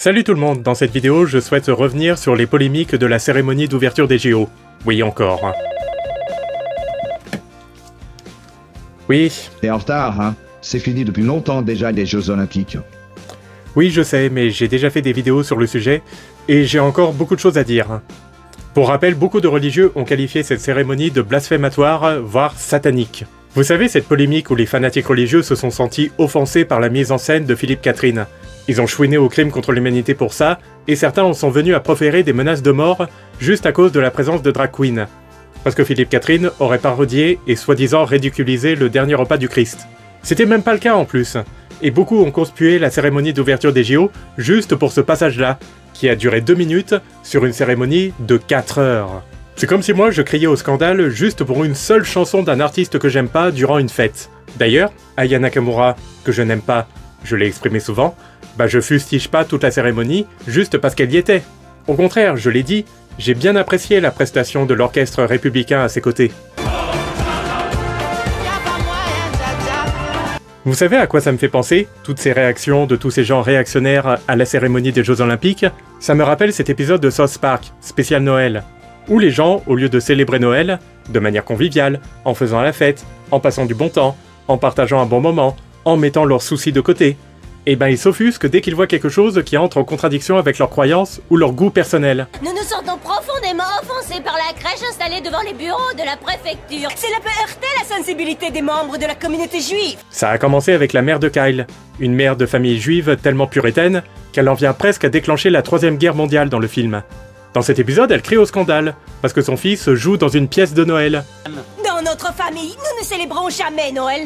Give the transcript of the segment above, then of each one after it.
Salut tout le monde, dans cette vidéo, je souhaite revenir sur les polémiques de la cérémonie d'ouverture des JO. Oui, encore. Oui. T'es en retard, hein? C'est fini depuis longtemps déjà les Jeux Olympiques. Oui, je sais, mais j'ai déjà fait des vidéos sur le sujet, et j'ai encore beaucoup de choses à dire. Pour rappel, beaucoup de religieux ont qualifié cette cérémonie de blasphématoire, voire satanique. Vous savez, cette polémique où les fanatiques religieux se sont sentis offensés par la mise en scène de Philippe Catherine. Ils ont chouiné au crime contre l'humanité pour ça, et certains en sont venus à proférer des menaces de mort juste à cause de la présence de drag queen. Parce que Philippe Catherine aurait parodié et soi-disant ridiculisé le dernier repas du Christ. C'était même pas le cas en plus, et beaucoup ont conspué la cérémonie d'ouverture des JO juste pour ce passage-là, qui a duré 2 minutes sur une cérémonie de 4 heures. C'est comme si moi je criais au scandale juste pour une seule chanson d'un artiste que j'aime pas durant une fête. D'ailleurs, Aya Nakamura, que je n'aime pas, je l'ai exprimé souvent, bah je fustige pas toute la cérémonie juste parce qu'elle y était. Au contraire, je l'ai dit, j'ai bien apprécié la prestation de l'orchestre républicain à ses côtés. Vous savez à quoi ça me fait penser, toutes ces réactions de tous ces gens réactionnaires à la cérémonie des Jeux Olympiques? Ça me rappelle cet épisode de South Park, spécial Noël, où les gens, au lieu de célébrer Noël, de manière conviviale, en faisant la fête, en passant du bon temps, en partageant un bon moment, en mettant leurs soucis de côté, et ben ils s'offusquent dès qu'ils voient quelque chose qui entre en contradiction avec leurs croyances ou leur goût personnel. Nous nous sentons profondément offensés par la crèche installée devant les bureaux de la préfecture. Cela peut heurter la sensibilité des membres de la communauté juive. Ça a commencé avec la mère de Kyle, une mère de famille juive tellement puritaine qu'elle en vient presque à déclencher la 3e guerre mondiale dans le film. Dans cet épisode, elle crie au scandale, parce que son fils joue dans une pièce de Noël. Dans notre famille, nous ne célébrons jamais Noël.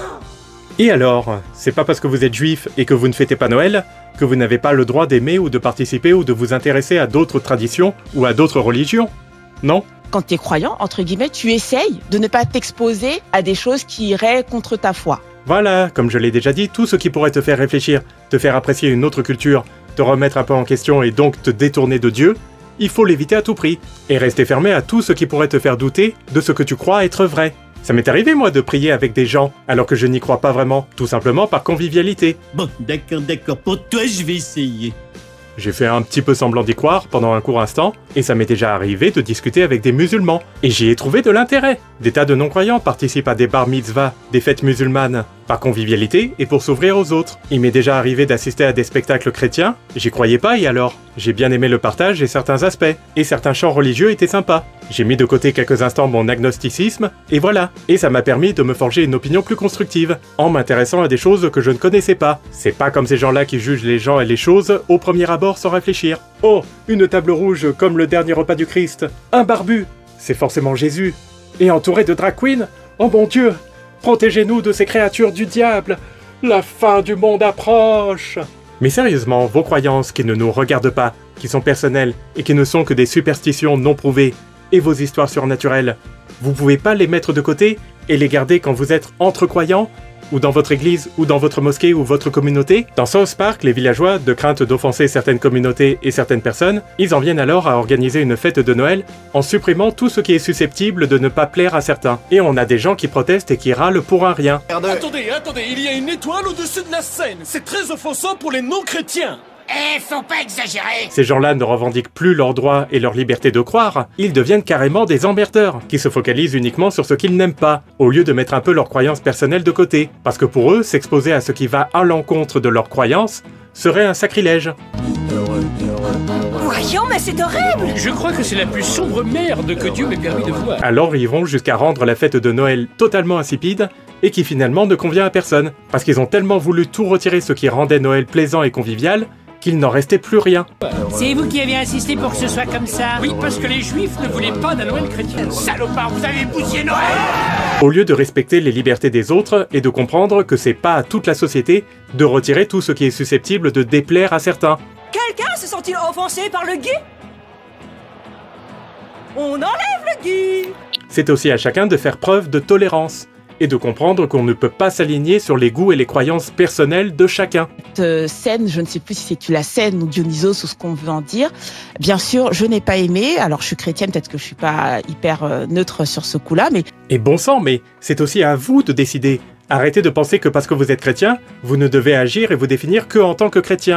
Et alors, c'est pas parce que vous êtes juif et que vous ne fêtez pas Noël que vous n'avez pas le droit d'aimer ou de participer ou de vous intéresser à d'autres traditions ou à d'autres religions, non? Quand tu es croyant, entre guillemets, tu essayes de ne pas t'exposer à des choses qui iraient contre ta foi. Voilà, comme je l'ai déjà dit, tout ce qui pourrait te faire réfléchir, te faire apprécier une autre culture, te remettre un peu en question et donc te détourner de Dieu, il faut l'éviter à tout prix, et rester fermé à tout ce qui pourrait te faire douter de ce que tu crois être vrai. Ça m'est arrivé, moi, de prier avec des gens, alors que je n'y crois pas vraiment, tout simplement par convivialité. Bon, d'accord, pour toi, je vais essayer. J'ai fait un petit peu semblant d'y croire pendant un court instant, et ça m'est déjà arrivé de discuter avec des musulmans, et j'y ai trouvé de l'intérêt. Des tas de non-croyants participent à des bar mitzvahs, des fêtes musulmanes, par convivialité et pour s'ouvrir aux autres. Il m'est déjà arrivé d'assister à des spectacles chrétiens, j'y croyais pas et alors? J'ai bien aimé le partage et certains aspects, et certains chants religieux étaient sympas. J'ai mis de côté quelques instants mon agnosticisme, et voilà. Et ça m'a permis de me forger une opinion plus constructive, en m'intéressant à des choses que je ne connaissais pas. C'est pas comme ces gens-là qui jugent les gens et les choses au premier abord sans réfléchir. Oh, une table rouge comme le dernier repas du Christ, un barbu, c'est forcément Jésus. Et entouré de drag queens, oh mon Dieu, protégez-nous de ces créatures du diable, la fin du monde approche. Mais sérieusement, vos croyances qui ne nous regardent pas, qui sont personnelles et qui ne sont que des superstitions non prouvées, et vos histoires surnaturelles, vous pouvez pas les mettre de côté et les garder quand vous êtes entre croyants, ou dans votre église, ou dans votre mosquée, ou votre communauté? Dans South Park, les villageois, de crainte d'offenser certaines communautés et certaines personnes, ils en viennent alors à organiser une fête de Noël en supprimant tout ce qui est susceptible de ne pas plaire à certains. Et on a des gens qui protestent et qui râlent pour un rien. Attendez, il y a une étoile au-dessus de la scène. C'est très offensant pour les non-chrétiens. Eh, faut pas exagérer! Ces gens-là ne revendiquent plus leurs droits et leur liberté de croire, ils deviennent carrément des emmerdeurs, qui se focalisent uniquement sur ce qu'ils n'aiment pas, au lieu de mettre un peu leurs croyances personnelles de côté. Parce que pour eux, s'exposer à ce qui va à l'encontre de leurs croyances serait un sacrilège. Voyons, mais c'est horrible! Je crois que c'est la plus sombre merde que Dieu m'ait permis de voir. Alors ils vont jusqu'à rendre la fête de Noël totalement insipide, et qui finalement ne convient à personne, parce qu'ils ont tellement voulu tout retirer ce qui rendait Noël plaisant et convivial, qu'il n'en restait plus rien. C'est vous qui avez insisté pour que ce soit comme ça? Oui, parce que les juifs ne voulaient pas d'un Noël chrétien. Salopard, vous avez bousillé Noël! Au lieu de respecter les libertés des autres et de comprendre que c'est pas à toute la société de retirer tout ce qui est susceptible de déplaire à certains. Quelqu'un se sent-il offensé par le gay? On enlève le gay! C'est aussi à chacun de faire preuve de tolérance, et de comprendre qu'on ne peut pas s'aligner sur les goûts et les croyances personnelles de chacun. Cette scène, je ne sais plus si c'est la scène ou Dionysos ou ce qu'on veut en dire. Bien sûr, je n'ai pas aimé. Alors, je suis chrétienne, peut-être que je suis pas hyper neutre sur ce coup-là, mais... Et bon sang, mais c'est aussi à vous de décider. Arrêtez de penser que parce que vous êtes chrétien, vous ne devez agir et vous définir que en tant que chrétien.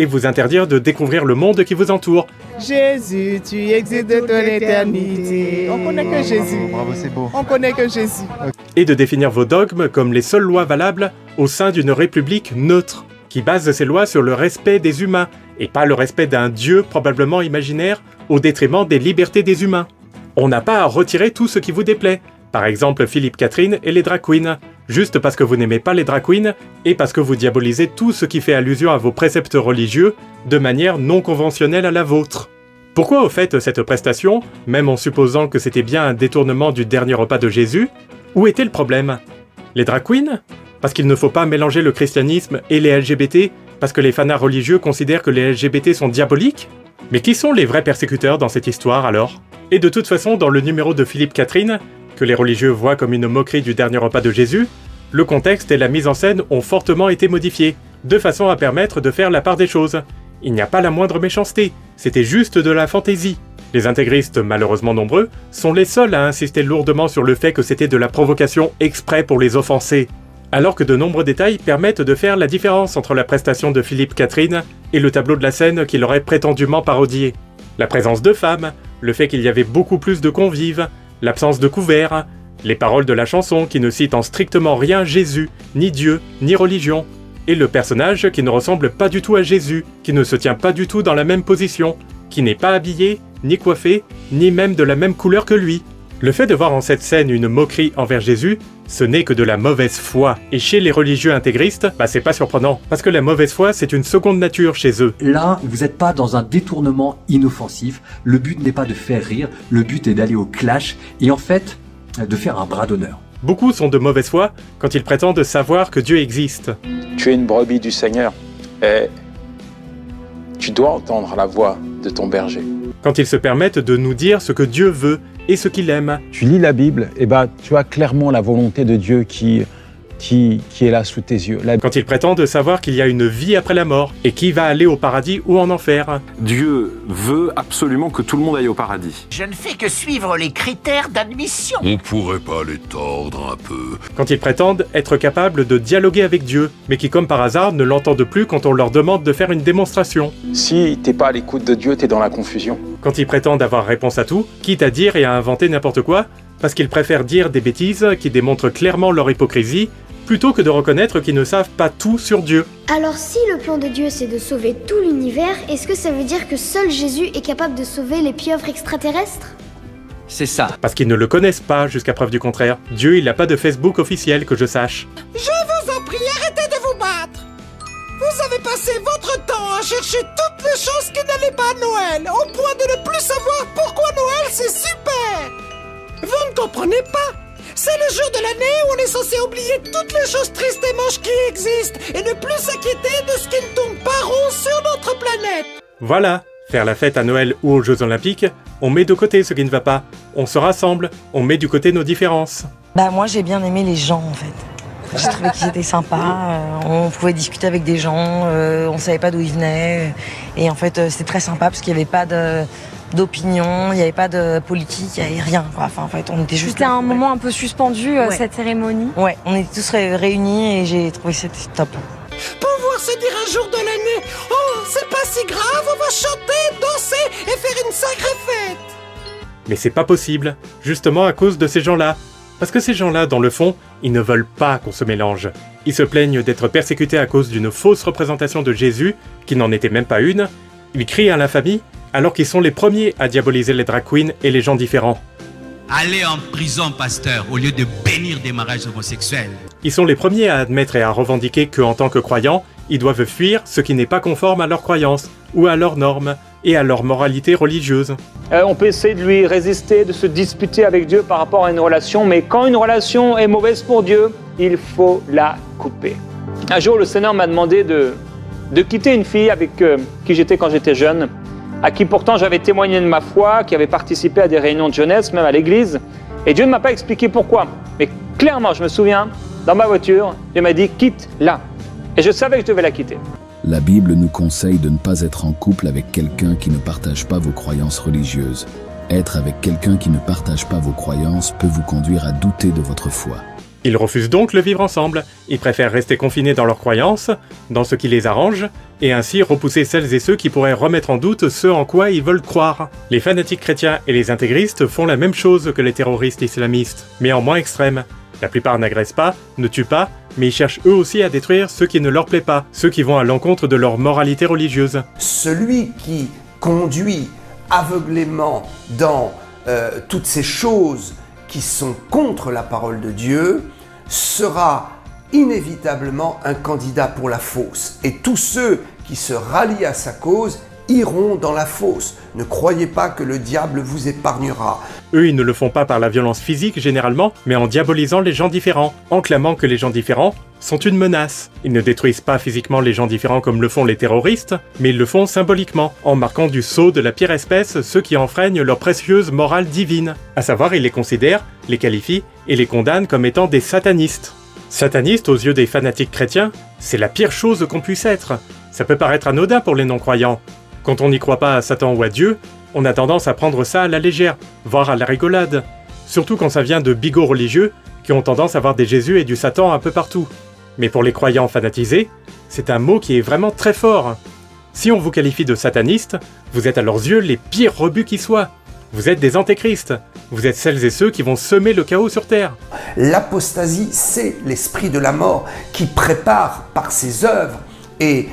et vous interdire de découvrir le monde qui vous entoure. Jésus, tu existes de ton éternité. On connaît que Jésus. Bravo, c'est beau. On connaît que Jésus. Et de définir vos dogmes comme les seules lois valables au sein d'une république neutre, qui base ses lois sur le respect des humains, et pas le respect d'un dieu probablement imaginaire au détriment des libertés des humains. On n'a pas à retirer tout ce qui vous déplaît. Par exemple Philippe Catherine et les drag queens, juste parce que vous n'aimez pas les drag queens et parce que vous diabolisez tout ce qui fait allusion à vos préceptes religieux de manière non conventionnelle à la vôtre. Pourquoi au fait cette prestation, même en supposant que c'était bien un détournement du dernier repas de Jésus? Où était le problème? Les drag queens? Parce qu'il ne faut pas mélanger le christianisme et les LGBT, parce que les fanats religieux considèrent que les LGBT sont diaboliques? Mais qui sont les vrais persécuteurs dans cette histoire alors? Et de toute façon, dans le numéro de Philippe Catherine, que les religieux voient comme une moquerie du dernier repas de Jésus, le contexte et la mise en scène ont fortement été modifiés, de façon à permettre de faire la part des choses. Il n'y a pas la moindre méchanceté, c'était juste de la fantaisie. Les intégristes, malheureusement nombreux, sont les seuls à insister lourdement sur le fait que c'était de la provocation exprès pour les offenser, alors que de nombreux détails permettent de faire la différence entre la prestation de Philippe Catherine et le tableau de la scène qu'il aurait prétendument parodié. La présence de femmes, le fait qu'il y avait beaucoup plus de convives, l'absence de couverts, les paroles de la chanson qui ne citent en strictement rien Jésus, ni Dieu, ni religion, et le personnage qui ne ressemble pas du tout à Jésus, qui ne se tient pas du tout dans la même position, qui n'est pas habillé, ni coiffé, ni même de la même couleur que lui. Le fait de voir en cette scène une moquerie envers Jésus, ce n'est que de la mauvaise foi. Et chez les religieux intégristes, c'est pas surprenant, parce que la mauvaise foi, c'est une seconde nature chez eux. Là, vous n'êtes pas dans un détournement inoffensif, le but n'est pas de faire rire, le but est d'aller au clash, et en fait, de faire un bras d'honneur. Beaucoup sont de mauvaise foi quand ils prétendent savoir que Dieu existe. Tu es une brebis du Seigneur, et tu dois entendre la voix de ton berger. Quand ils se permettent de nous dire ce que Dieu veut et ce qu'il aime. Tu lis la Bible, et tu as clairement la volonté de Dieu qui est là sous tes yeux. Quand ils prétendent savoir qu'il y a une vie après la mort, et qui va aller au paradis ou en enfer. Dieu veut absolument que tout le monde aille au paradis. Je ne fais que suivre les critères d'admission. On pourrait pas les tordre un peu. Quand ils prétendent être capables de dialoguer avec Dieu, mais qui comme par hasard ne l'entendent plus quand on leur demande de faire une démonstration. Si t'es pas à l'écoute de Dieu, t'es dans la confusion. Quand ils prétendent avoir réponse à tout, quitte à dire et à inventer n'importe quoi, parce qu'ils préfèrent dire des bêtises qui démontrent clairement leur hypocrisie, plutôt que de reconnaître qu'ils ne savent pas tout sur Dieu. Alors si le plan de Dieu c'est de sauver tout l'univers, est-ce que ça veut dire que seul Jésus est capable de sauver les pieuvres extraterrestres? C'est ça. Parce qu'ils ne le connaissent pas jusqu'à preuve du contraire. Dieu, il n'a pas de Facebook officiel que je sache. Je vous en prie, arrêtez de vous battre. Vous avez passé votre temps à chercher toutes les choses qui n'allaient pas à Noël, au point de ne plus savoir pourquoi Noël c'est super. Vous ne comprenez pas? C'est le jour de l'année où on est censé oublier toutes les choses tristes et moches qui existent et ne plus s'inquiéter de ce qui ne tourne pas rond sur notre planète. Voilà, faire la fête à Noël ou aux Jeux Olympiques, on met de côté ce qui ne va pas. On se rassemble, on met du côté nos différences. Moi j'ai bien aimé les gens en fait. J'ai trouvé qu'ils étaient sympas, on pouvait discuter avec des gens, on savait pas d'où ils venaient. Et en fait c'était très sympa parce qu'il n'y avait pas d'opinion, il n'y avait pas de politique, il n'y avait rien. Enfin, en fait, on était juste. C'était un moment un peu suspendu, cette cérémonie. Ouais, on était tous réunis et j'ai trouvé que c'était top. Pouvoir se dire un jour de l'année, oh, c'est pas si grave, on va chanter, danser et faire une sacrée fête. Mais c'est pas possible, justement à cause de ces gens-là. Parce que ces gens-là, dans le fond, ils ne veulent pas qu'on se mélange. Ils se plaignent d'être persécutés à cause d'une fausse représentation de Jésus, qui n'en était même pas une. Ils crient à l'infamie, alors qu'ils sont les premiers à diaboliser les drag queens et les gens différents. Allez en prison, pasteur, au lieu de bénir des mariages homosexuels. Ils sont les premiers à admettre et à revendiquer qu'en tant que croyants, ils doivent fuir ce qui n'est pas conforme à leurs croyances, ou à leurs normes, et à leur moralité religieuse. On peut essayer de lui résister, de se disputer avec Dieu par rapport à une relation, mais quand une relation est mauvaise pour Dieu, il faut la couper. Un jour, le Seigneur m'a demandé de quitter une fille avec qui j'étais quand j'étais jeune, à qui pourtant j'avais témoigné de ma foi, qui avait participé à des réunions de jeunesse, même à l'église. Et Dieu ne m'a pas expliqué pourquoi. Mais clairement, je me souviens, dans ma voiture, Dieu m'a dit « quitte-la ». Et je savais que je devais la quitter. La Bible nous conseille de ne pas être en couple avec quelqu'un qui ne partage pas vos croyances religieuses. Être avec quelqu'un qui ne partage pas vos croyances peut vous conduire à douter de votre foi. Ils refusent donc le vivre ensemble. Ils préfèrent rester confinés dans leurs croyances, dans ce qui les arrange, et ainsi repousser celles et ceux qui pourraient remettre en doute ce en quoi ils veulent croire. Les fanatiques chrétiens et les intégristes font la même chose que les terroristes islamistes, mais en moins extrême. La plupart n'agressent pas, ne tuent pas, mais ils cherchent eux aussi à détruire ceux qui ne leur plaît pas, ceux qui vont à l'encontre de leur moralité religieuse. Celui qui conduit aveuglément dans toutes ces choses qui sont contre la parole de Dieu sera inévitablement un candidat pour la fosse. Et tous ceux qui se rallient à sa cause iront dans la fosse. Ne croyez pas que le diable vous épargnera. Eux, ils ne le font pas par la violence physique généralement, mais en diabolisant les gens différents, en clamant que les gens différents sont une menace. Ils ne détruisent pas physiquement les gens différents comme le font les terroristes, mais ils le font symboliquement, en marquant du sceau de la pire espèce ceux qui enfreignent leur précieuse morale divine. À savoir, ils les considèrent, les qualifient et les condamnent comme étant des satanistes. Sataniste, aux yeux des fanatiques chrétiens, c'est la pire chose qu'on puisse être. Ça peut paraître anodin pour les non-croyants. Quand on n'y croit pas à Satan ou à Dieu, on a tendance à prendre ça à la légère, voire à la rigolade. Surtout quand ça vient de bigots religieux qui ont tendance à voir des Jésus et du Satan un peu partout. Mais pour les croyants fanatisés, c'est un mot qui est vraiment très fort. Si on vous qualifie de sataniste, vous êtes à leurs yeux les pires rebuts qui soient. Vous êtes des antéchrists. Vous êtes celles et ceux qui vont semer le chaos sur Terre. L'apostasie, c'est l'esprit de la mort qui prépare par ses œuvres et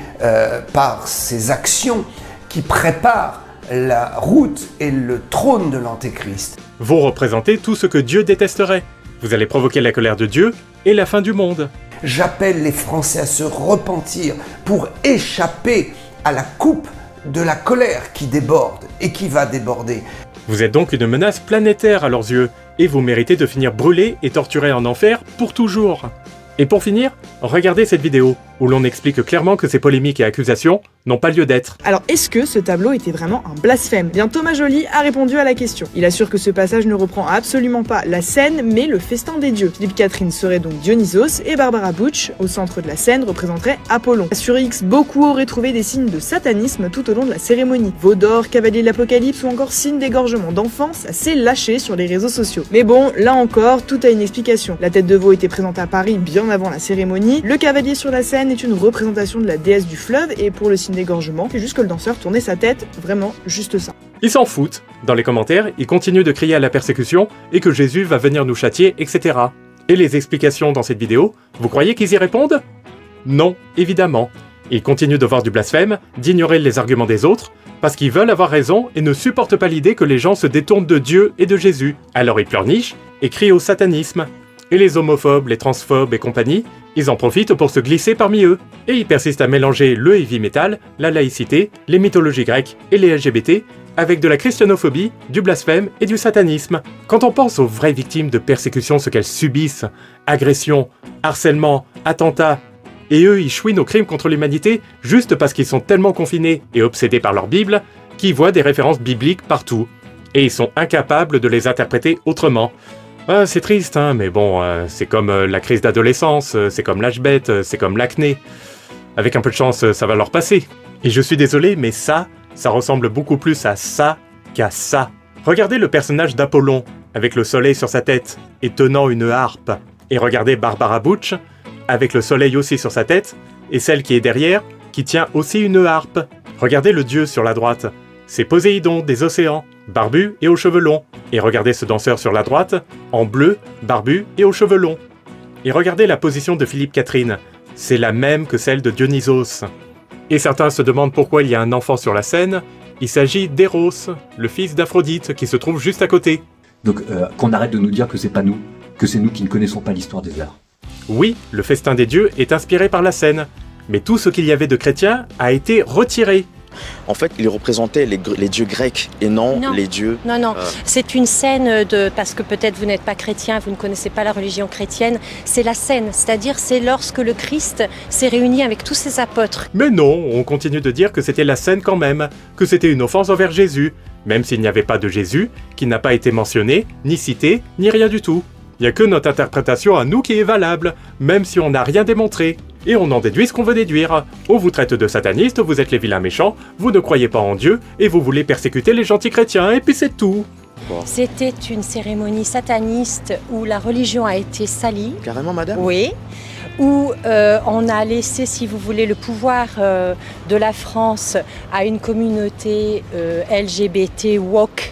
par ses actions, qui prépare la route et le trône de l'antéchrist. Vous représentez tout ce que Dieu détesterait. Vous allez provoquer la colère de Dieu et la fin du monde. J'appelle les Français à se repentir pour échapper à la coupe de la colère qui déborde et qui va déborder. Vous êtes donc une menace planétaire à leurs yeux, et vous méritez de finir brûlé et torturé en enfer pour toujours. Et pour finir, regardez cette vidéo, où l'on explique clairement que ces polémiques et accusations n'ont pas lieu d'être. Alors, est-ce que ce tableau était vraiment un blasphème? Bien, Thomas Joly a répondu à la question. Il assure que ce passage ne reprend absolument pas la scène, mais le festin des dieux. Philippe Catherine serait donc Dionysos, et Barbara Butch, au centre de la scène, représenterait Apollon. Sur X, beaucoup auraient trouvé des signes de satanisme tout au long de la cérémonie. Veau d'or, cavalier de l'Apocalypse ou encore signes d'égorgement d'enfants, assez lâché sur les réseaux sociaux. Mais bon, là encore, tout a une explication. La tête de veau était présente à Paris bien avant la cérémonie, le cavalier sur la scène est une représentation de la déesse du fleuve, et pour le signe d'égorgement, c'est juste que le danseur tournait sa tête, vraiment juste ça. Ils s'en foutent. Dans les commentaires, ils continuent de crier à la persécution et que Jésus va venir nous châtier, etc. Et les explications dans cette vidéo, vous croyez qu'ils y répondent? Non, évidemment. Ils continuent de voir du blasphème, d'ignorer les arguments des autres, parce qu'ils veulent avoir raison et ne supportent pas l'idée que les gens se détournent de Dieu et de Jésus. Alors ils pleurnichent et crient au satanisme. Et les homophobes, les transphobes et compagnie, ils en profitent pour se glisser parmi eux. Et ils persistent à mélanger le heavy metal, la laïcité, les mythologies grecques et les LGBT avec de la christianophobie, du blasphème et du satanisme. Quand on pense aux vraies victimes de persécution, ce qu'elles subissent, agressions, harcèlement, attentats, et eux ils chouinent aux crimes contre l'humanité juste parce qu'ils sont tellement confinés et obsédés par leur Bible qu'ils voient des références bibliques partout. Et ils sont incapables de les interpréter autrement. Ah, c'est triste, hein, mais bon, c'est comme la crise d'adolescence, c'est comme l'âge bête, c'est comme l'acné. Avec un peu de chance, ça va leur passer. Et je suis désolé, mais ça ressemble beaucoup plus à ça qu'à ça. Regardez le personnage d'Apollon, avec le soleil sur sa tête, et tenant une harpe. Et regardez Barbara Butch, avec le soleil aussi sur sa tête, et celle qui est derrière, qui tient aussi une harpe. Regardez le dieu sur la droite, c'est Poséidon des océans, barbu et aux cheveux longs. Et regardez ce danseur sur la droite, en bleu, barbu et aux cheveux longs. Et regardez la position de Philippe Catherine, c'est la même que celle de Dionysos. Et certains se demandent pourquoi il y a un enfant sur la scène. Il s'agit d'Eros, le fils d'Aphrodite, qui se trouve juste à côté. Donc qu'on arrête de nous dire que c'est pas nous, que c'est nous qui ne connaissons pas l'histoire des arts. Oui, le festin des dieux est inspiré par la scène, mais tout ce qu'il y avait de chrétien a été retiré. En fait, il représentait les dieux grecs et non les dieux... Non, c'est une scène de... Parce que peut-être vous n'êtes pas chrétien, vous ne connaissez pas la religion chrétienne. C'est la scène, c'est-à-dire c'est lorsque le Christ s'est réuni avec tous ses apôtres. Mais non, on continue de dire que c'était la scène quand même, que c'était une offense envers Jésus, même s'il n'y avait pas de Jésus, qui n'a pas été mentionné, ni cité, ni rien du tout. Il n'y a que notre interprétation à nous qui est valable, même si on n'a rien démontré. Et on en déduit ce qu'on veut déduire. On vous traite de satanistes, vous êtes les vilains méchants, vous ne croyez pas en Dieu, et vous voulez persécuter les gentils chrétiens, et puis c'est tout. C'était une cérémonie sataniste où la religion a été salie. Carrément, madame? Oui. Où on a laissé, si vous voulez, le pouvoir de la France à une communauté LGBT woke.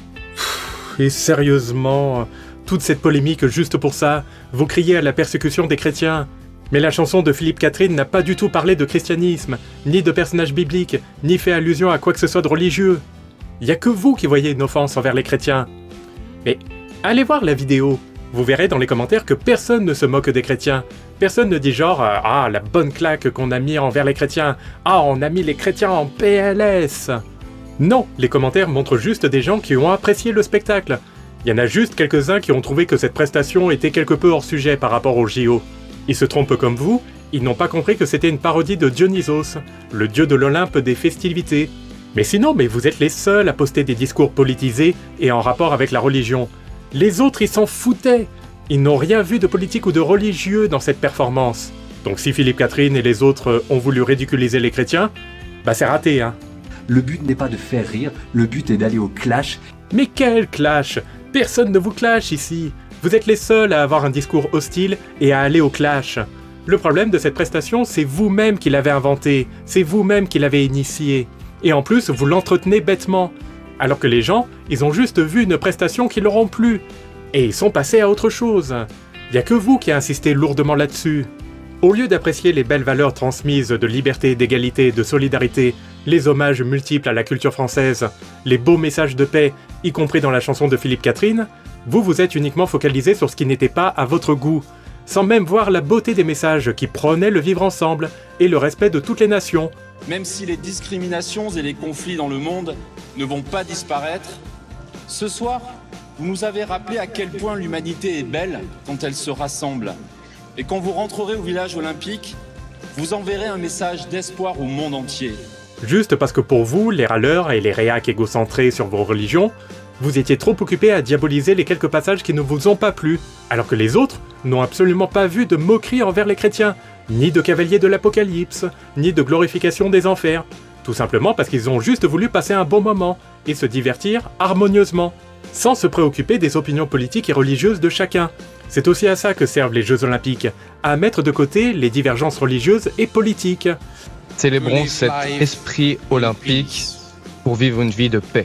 Et sérieusement, toute cette polémique juste pour ça, vous criez à la persécution des chrétiens. Mais la chanson de Philippe Catherine n'a pas du tout parlé de christianisme, ni de personnages bibliques, ni fait allusion à quoi que ce soit de religieux. Il n'y a que vous qui voyez une offense envers les chrétiens. Mais allez voir la vidéo, vous verrez dans les commentaires que personne ne se moque des chrétiens. Personne ne dit genre « Ah, la bonne claque qu'on a mis envers les chrétiens !»« Ah, on a mis les chrétiens en PLS !» Non, les commentaires montrent juste des gens qui ont apprécié le spectacle. Il y en a juste quelques-uns qui ont trouvé que cette prestation était quelque peu hors sujet par rapport au JO. Ils se trompent comme vous, ils n'ont pas compris que c'était une parodie de Dionysos, le dieu de l'Olympe des festivités. Mais sinon, vous êtes les seuls à poster des discours politisés et en rapport avec la religion. Les autres, ils s'en foutaient. Ils n'ont rien vu de politique ou de religieux dans cette performance. Donc si Philippe Catherine et les autres ont voulu ridiculiser les chrétiens, c'est raté, hein. Le but n'est pas de faire rire, le but est d'aller au clash. Mais quel clash? Personne ne vous clash ici. Vous êtes les seuls à avoir un discours hostile et à aller au clash. Le problème de cette prestation, c'est vous-même qui l'avez inventé, c'est vous-même qui l'avez initié. Et en plus, vous l'entretenez bêtement. Alors que les gens, ils ont juste vu une prestation qui leur ont plu. Et ils sont passés à autre chose. Il n'y a que vous qui insistez lourdement là-dessus. Au lieu d'apprécier les belles valeurs transmises de liberté, d'égalité, de solidarité, les hommages multiples à la culture française, les beaux messages de paix, y compris dans la chanson de Philippe Catherine, vous vous êtes uniquement focalisé sur ce qui n'était pas à votre goût, sans même voir la beauté des messages qui prônaient le vivre ensemble et le respect de toutes les nations. Même si les discriminations et les conflits dans le monde ne vont pas disparaître, ce soir, vous nous avez rappelé à quel point l'humanité est belle quand elle se rassemble. Et quand vous rentrerez au village olympique, vous enverrez un message d'espoir au monde entier. Juste parce que pour vous, les râleurs et les réacs égocentrés sur vos religions, vous étiez trop occupés à diaboliser les quelques passages qui ne vous ont pas plu, alors que les autres n'ont absolument pas vu de moquerie envers les chrétiens, ni de cavaliers de l'Apocalypse, ni de glorification des enfers, tout simplement parce qu'ils ont juste voulu passer un bon moment et se divertir harmonieusement, sans se préoccuper des opinions politiques et religieuses de chacun. C'est aussi à ça que servent les Jeux Olympiques, à mettre de côté les divergences religieuses et politiques. Célébrons cet esprit olympique pour vivre une vie de paix,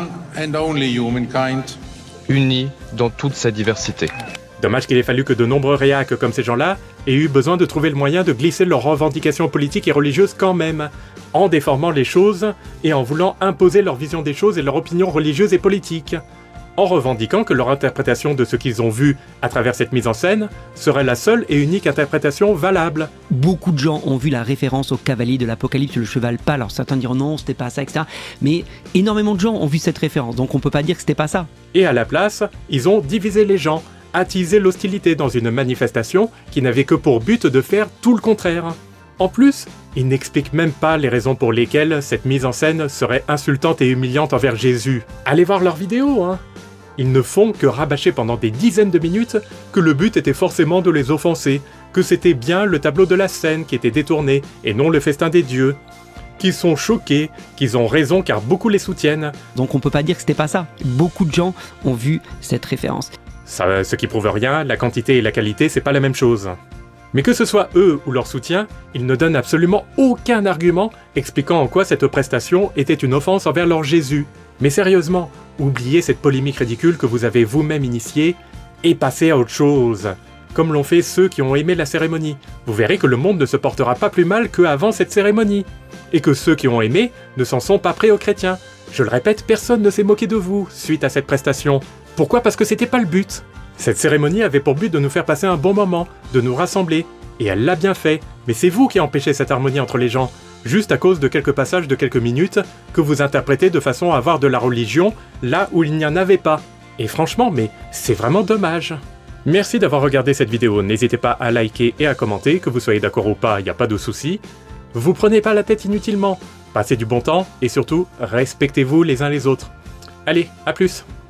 unie dans toute sa diversité. Dommage qu'il ait fallu que de nombreux réacs comme ces gens-là aient eu besoin de trouver le moyen de glisser leurs revendications politiques et religieuses quand même, en déformant les choses et en voulant imposer leur vision des choses et leur opinion religieuse et politique, en revendiquant que leur interprétation de ce qu'ils ont vu à travers cette mise en scène serait la seule et unique interprétation valable. Beaucoup de gens ont vu la référence au cavalier de l'Apocalypse, le cheval pâle. Alors certains diront non, c'était pas ça, etc. Mais énormément de gens ont vu cette référence, donc on peut pas dire que c'était pas ça. Et à la place, ils ont divisé les gens, attisé l'hostilité dans une manifestation qui n'avait que pour but de faire tout le contraire. En plus, ils n'expliquent même pas les raisons pour lesquelles cette mise en scène serait insultante et humiliante envers Jésus. Allez voir leurs vidéos, hein. Ils ne font que rabâcher pendant des dizaines de minutes que le but était forcément de les offenser, que c'était bien le tableau de la scène qui était détourné et non le festin des dieux, qu'ils sont choqués, qu'ils ont raison car beaucoup les soutiennent. Donc on peut pas dire que c'était pas ça. Beaucoup de gens ont vu cette référence. Ça, ce qui prouve rien, la quantité et la qualité, c'est pas la même chose. Mais que ce soit eux ou leur soutien, ils ne donnent absolument aucun argument expliquant en quoi cette prestation était une offense envers leur Jésus. Mais sérieusement, oubliez cette polémique ridicule que vous avez vous-même initiée et passez à autre chose, comme l'ont fait ceux qui ont aimé la cérémonie. Vous verrez que le monde ne se portera pas plus mal qu'avant cette cérémonie, et que ceux qui ont aimé ne s'en sont pas pris aux chrétiens. Je le répète, personne ne s'est moqué de vous suite à cette prestation. Pourquoi? Parce que c'était pas le but. Cette cérémonie avait pour but de nous faire passer un bon moment, de nous rassembler, et elle l'a bien fait, mais c'est vous qui empêchez cette harmonie entre les gens, juste à cause de quelques passages de quelques minutes que vous interprétez de façon à avoir de la religion là où il n'y en avait pas. Et franchement, mais c'est vraiment dommage. Merci d'avoir regardé cette vidéo, n'hésitez pas à liker et à commenter, que vous soyez d'accord ou pas, il n'y a pas de souci. Vous prenez pas la tête inutilement, passez du bon temps et surtout, respectez-vous les uns les autres. Allez, à plus!